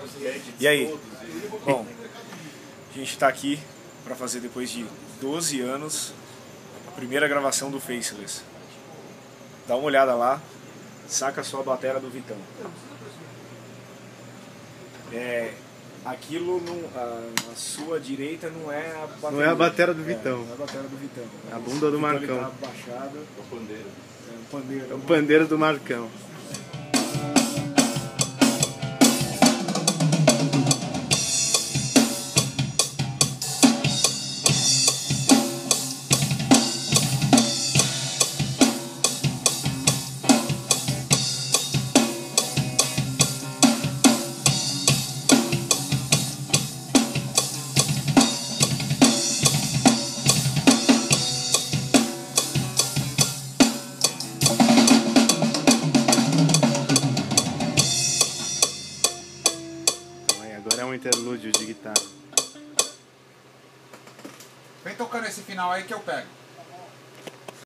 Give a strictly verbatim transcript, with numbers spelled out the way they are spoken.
E aí? Bom, a gente está aqui para fazer, depois de doze anos, a primeira gravação do Faceless. Dá uma olhada lá, saca só a bateria do Vitão. É, aquilo não, a, a sua direita não é a bateria. Não é a bateria do Vitão. É, não é a bateria do Vitão. A bunda do Marcão. Tá abaixada. É o pandeiro. É o pandeiro. É o pandeiro do Marcão. Agora é um interlúdio de guitarra. Vem tocando esse final aí que eu pego.